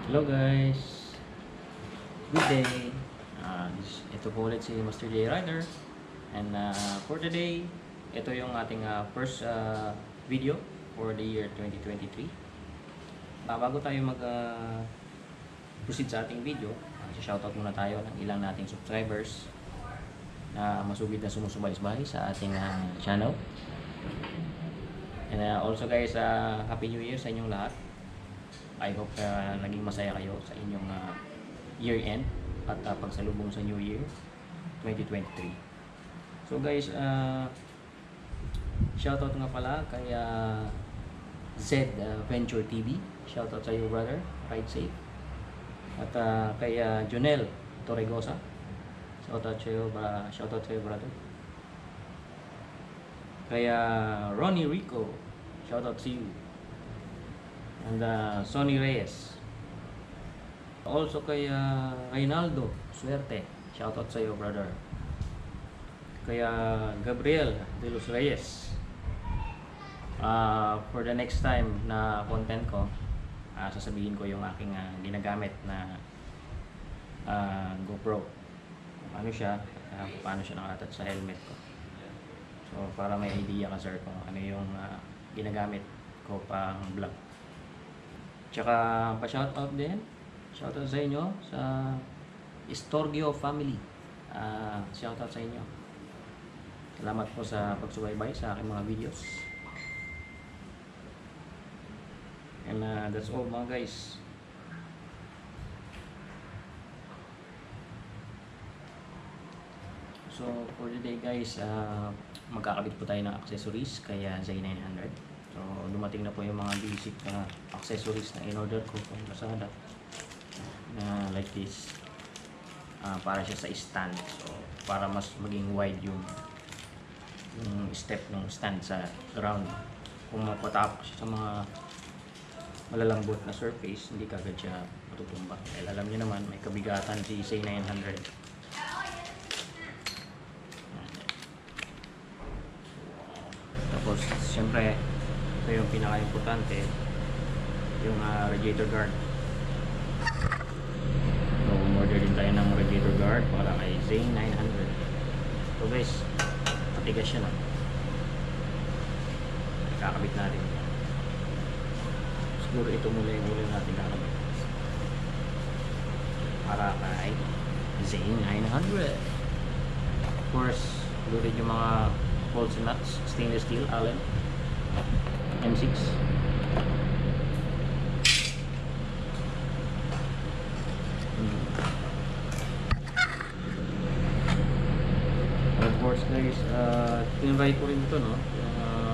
Hello guys, good day. Ito po ulit si Master J Rider. And for today, ito yung ating first video for the year 2023. Bago tayo proceed sa ating video, shoutout muna tayo ng ilang nating subscribers na masugid na sumusubaybay sa ating channel. And also guys, Happy New Year sa inyong lahat. I hope naging masaya kayo sa inyong year end at pagsalubong sa New Year 2023. So guys, shoutout nga pala kay Z900 TV. Shoutout sa iyo brother, ride safe. At kay Jonel Torregosa. Shoutout sa iyo brother. Kay Ronnie Rico. Shoutout to you. And Sonny Reyes. Also kay Reynaldo Suerte. Shoutout sa iyo brother. Kaya Gabriel de los Reyes. For the next time na content ko, sasabihin ko yung aking ginagamit na GoPro. Paano siya nakatouch sa helmet ko. So para may idea ka sir kung ano yung ginagamit ko pang vlog. Tsaka pa-shoutout din. Shoutout sa inyo sa Istorgio family. Shoutout sa inyo. Salamat po sa pagsubaybay sa aking mga videos. And that's all mga guys. So for today guys, magkakabit po tayo ng accessories kaya Z900. So dumating na po yung mga basic accessories na in-order ko from Lazada na like this. Para siya sa stand. So para mas maging wide yung step ng stand sa ground. Kung mapatapos siya sa mga malalambot na surface, hindi kagad siya matutumba. Dahil alam niyo naman may kabigatan si Z900. Tapos siyempre ito yung pinaka-importante, yung radiator guard. So order din tayo ng radiator guard para kay Z900. So guys, matigas siya na. Kakabit natin. Siguro ito muna yung ulo natin kakabit para kay Z900. Of course, loaded yung mga bolts and nuts, stainless steel, Allen M6. Of course guys, tinry ko rin ito no, yung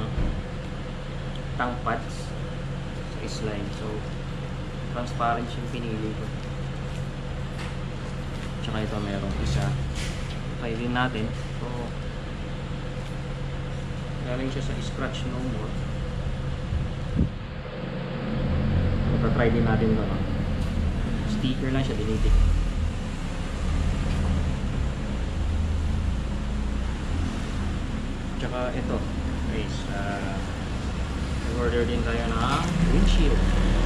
tank pads sa slide. So transparent yung pinili ko. Tsaka ito merong isa. Try din natin. So galing siya sa scratch no more. Try din natin ito. Sticker lang siya, dinitik. Tsaka ito guys, order din tayo ng windshield.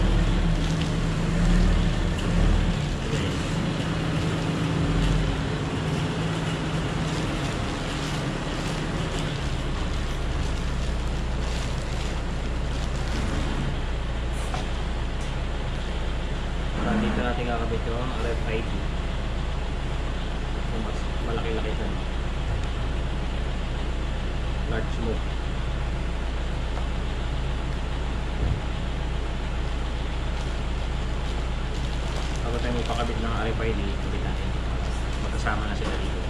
Dito natin kakabit yung RFID. Mas malaki-laki siya. Large smoke. Bago tayo magpakabit ng RFID, kabit natin. Magkasama na sila dito.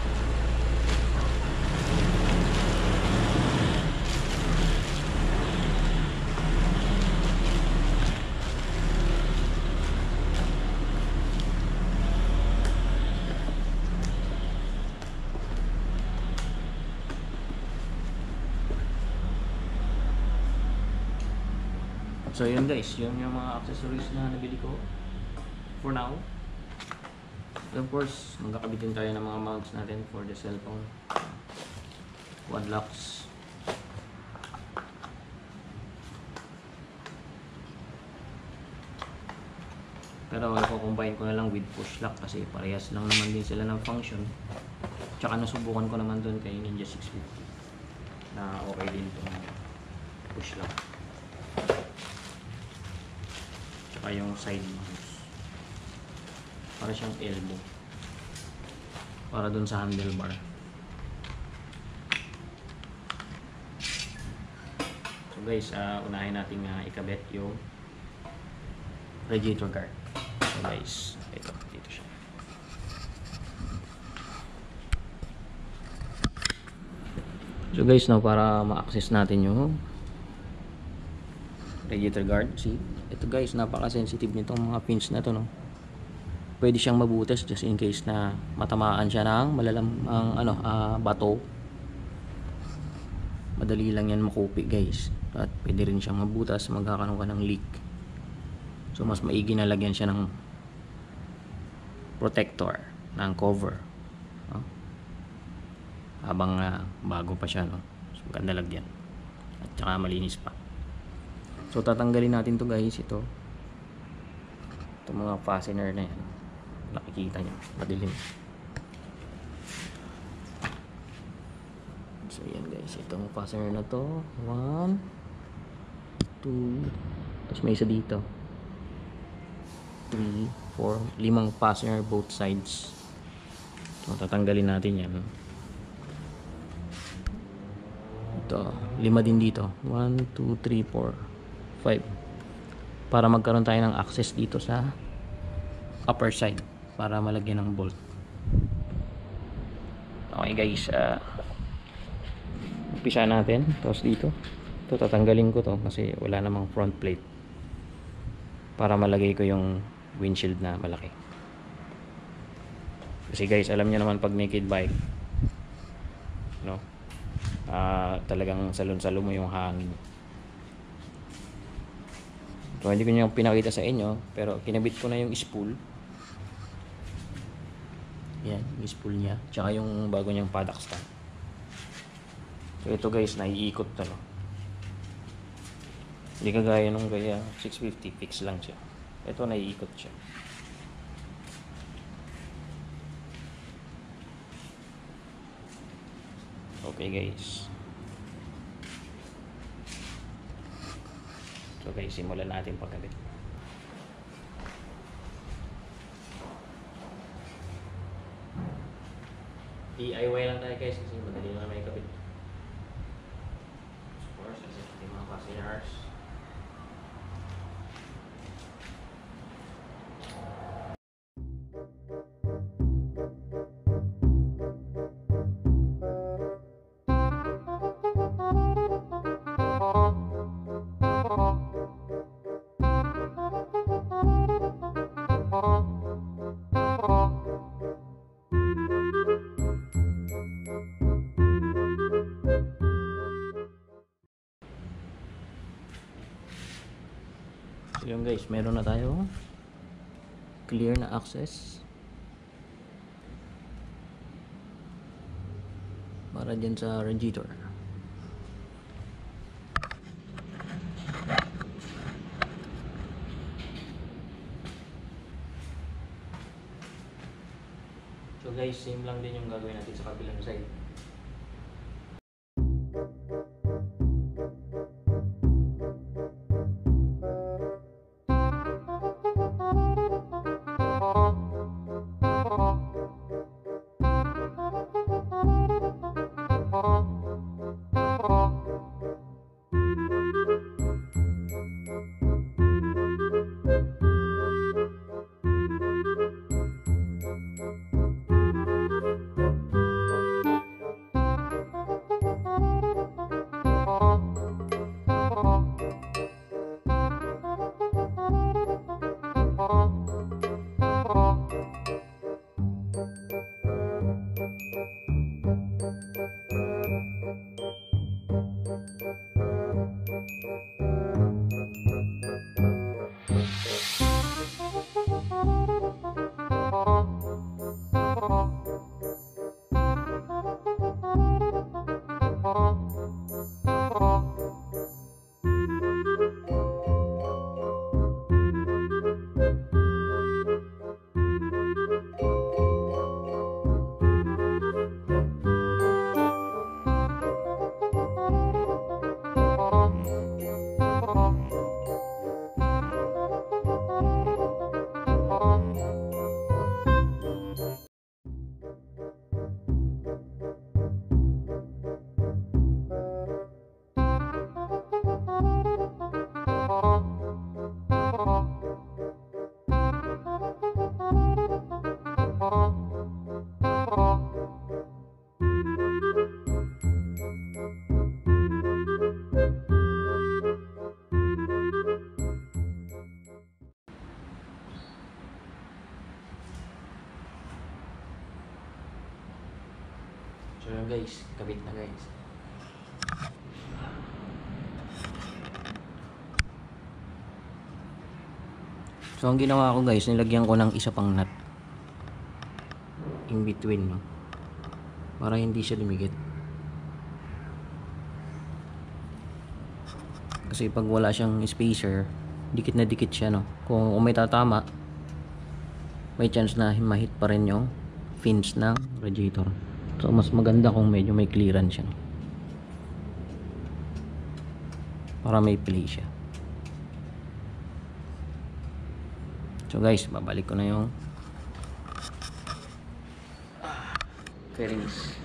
So yun guys, yun yung mga accessories na nabili ko for now. And of course, magkakabit din tayo ng mga mounts natin for the cellphone. Quad locks. with push lock kasi parehas lang naman din sila ng function. Tsaka nasubukan ko naman doon kay Ninja 650 na okay din itong push lock. Tsaka yung side mounts, para siyang elbow, para doon sa handlebar. So guys, unahin natin ikabit yung radiator guard. So guys, dito siya. So guys, para ma-access natin yung radiator guard, see, ito guys, napaka-sensitive nitong mga pins na to, no. Pwede siyang mabutas just in case na matamaan siya ng bato. Madali lang yan makupi guys, at pwede rin siyang mabutas, magkakaroon ka ng leak. So mas maigi na lagyan siya ng protector, ng cover, no? Habang bago pa siya, no? So maganda lagyan at saka malinis pa. So tatanggalin natin to guys, itong mga fastener na yan, nakikita nyo, madilim. So yan guys, itong fastener na to, 1, 2, tapos may isa dito, 3, 4, 5 fastener both sides. So tatanggalin natin yan. Ito, 5 din dito, 1, 2, 3, 4, 5, para magkaroon tayo ng access dito sa upper side para malagyan ng bolt. Okay guys, umpisa natin. Tapos dito, ito tatanggalin ko to kasi wala namang front plate, para malagay ko yung windshield na malaki. Kasi guys, alam niyo naman pag naked bike, no, talagang salon-salo mo yung hangin. So hindi ko nyo pinakita sa inyo, pero kinabit ko na yung spool. Yan, yung spool niya, tsaka yung bago niyang paddock stand. So ito guys, naiikot to, no? Hindi kagaya nung kaya 650, fix lang siya. Ito naiikot siya. Okay guys. So guys, simulan natin pagkabit. DIY lang tayo guys kasi madali lang may kabit. Of course, kasi yung mga fasteners. So yun guys, meron na tayo clear na access para dyan sa radiator. So guys, same lang din yung gagawin natin sa kabilang side. So yun guys, kabit na guys. So ang ginawa ko guys, nilagyan ko ng isa pang nut in between, no? Para hindi siya dumikit. Kasi pag wala siyang spacer, dikit na dikit siya, no? Kung may tatama, may chance na mahit pa rin yung fins ng radiator. So mas maganda kung medyo may clearance siya, no? Para may play siya. So guys, babalik ko na yung fairings.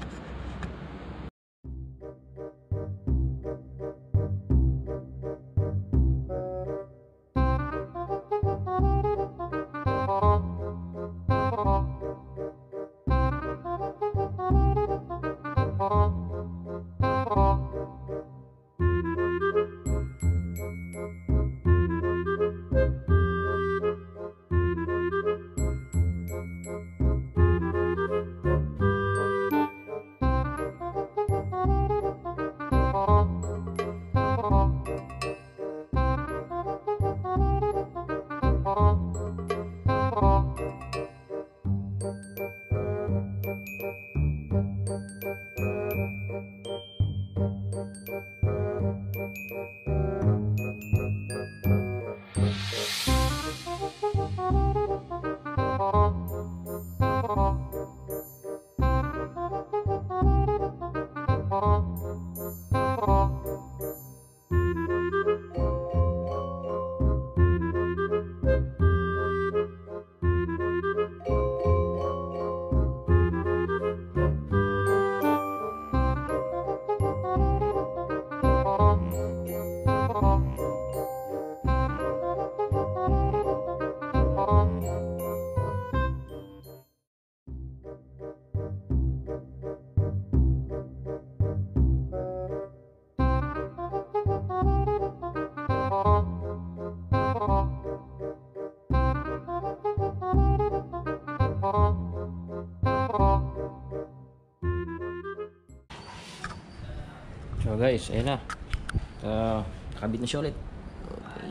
So guys, ayun na. Nakabit na siya ulit. Okay.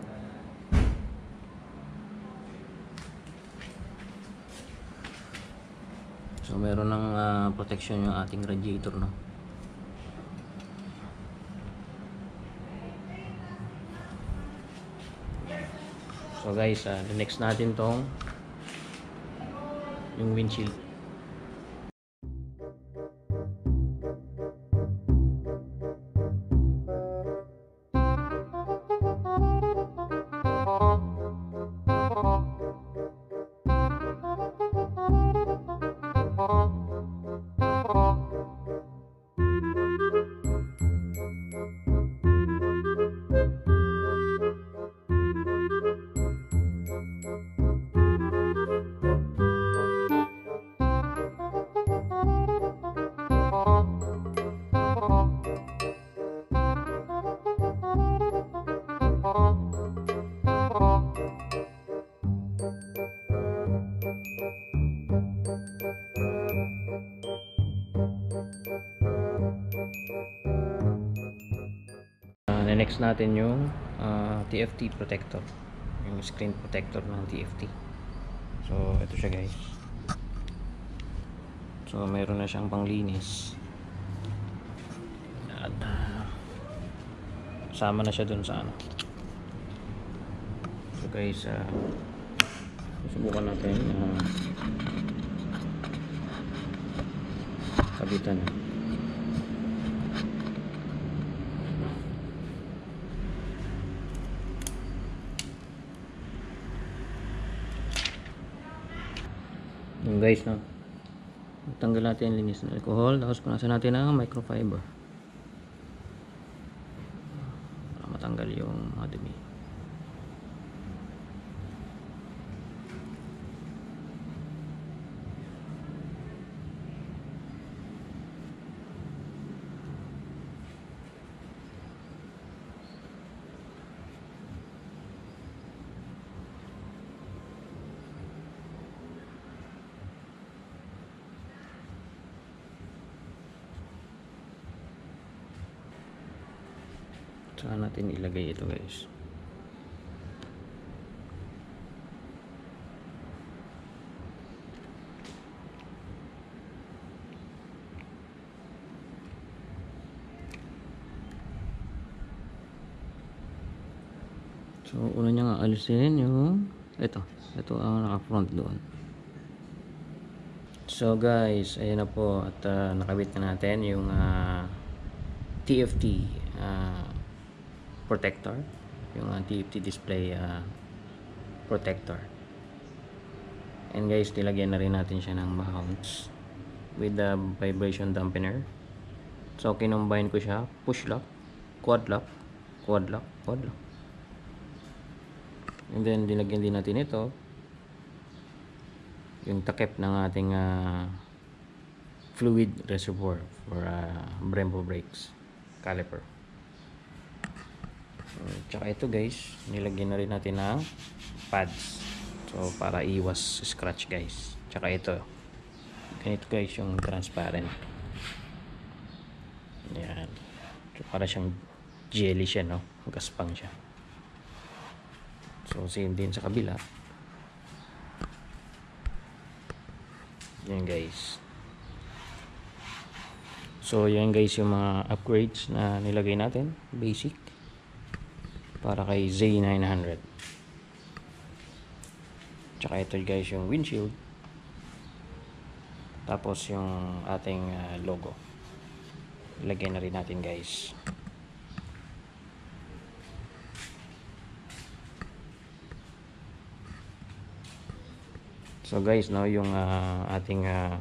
So meron ng protection yung ating radiator, no? So guys, next natin tong yung windshield. Next natin yung TFT protector, yung screen protector ng TFT. So ito siya guys. So meron na siyang panglinis at sama na siya dun sa ano. So guys, susubukan natin kabitan. Yung guys, no, tanggal natin yung linis ng alcohol, tapos punasan natin ng microfiber para matanggal yung madumi. Saan natin ilagay ito guys? So una niya nga alisin yung ito ang naka-front doon. So guys, ayan na po at nakabit na natin yung TFT protector, yung TFT display protector. And guys, nilagyan na rin natin siya ng mounts with the vibration dampener. So kinumbine ko siya, push lock, quad lock, quad lock, quad lock. And then dinagyan din natin ito yung takip ng ating fluid reservoir for Brembo brakes caliper. Tsaka ito guys, nilagyan na rin natin ng pads, so para iwas scratch guys. Tsaka ito ganito guys, yung transparent, yan, so para siyang jelly siya, no, gaspang siya. So same din sa kabila. Yan guys. So yan guys yung mga upgrades na nilagay natin, basic, para kay Z900. Tsaka ito guys yung windshield. Tapos yung ating logo, ilagay na rin natin guys. So guys, no, yung ating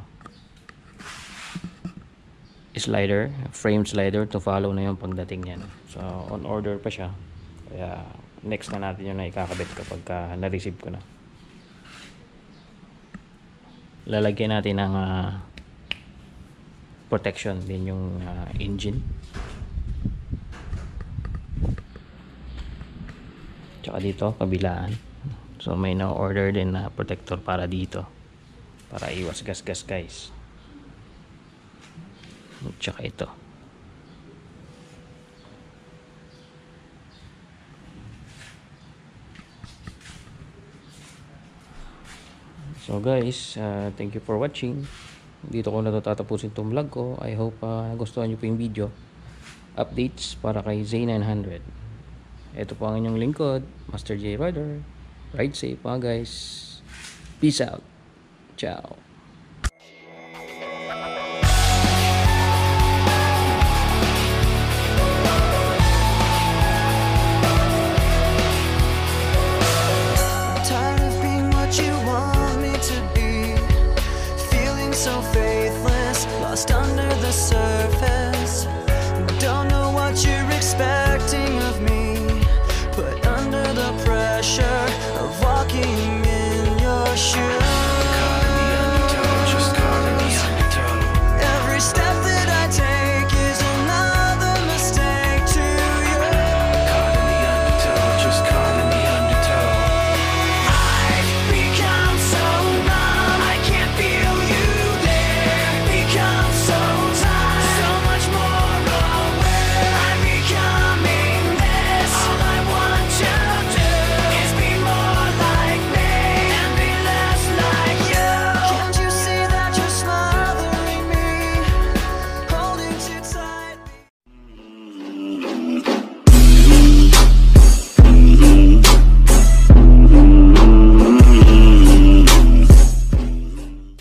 slider, frame slider, to follow na yung pagdating niya. So on order pa siya, kaya next na natin yung ikakabit kapag na-receive ko na. Lalagyan natin ng protection din yung engine, tsaka dito kabilaan. So may na-order din na protector para dito, para iwas gas-gas guys. Tsaka ito. So guys, thank you for watching. Dito ko na tatapusin itong vlog ko. I hope nagustuhan nyo po yung video updates para kay Z900. Ito po ang inyong lingkod, Master J Rider. Ride safe mga guys. Peace out. Ciao. Tired of being what you want me to be, feeling so faithless, lost under the surface.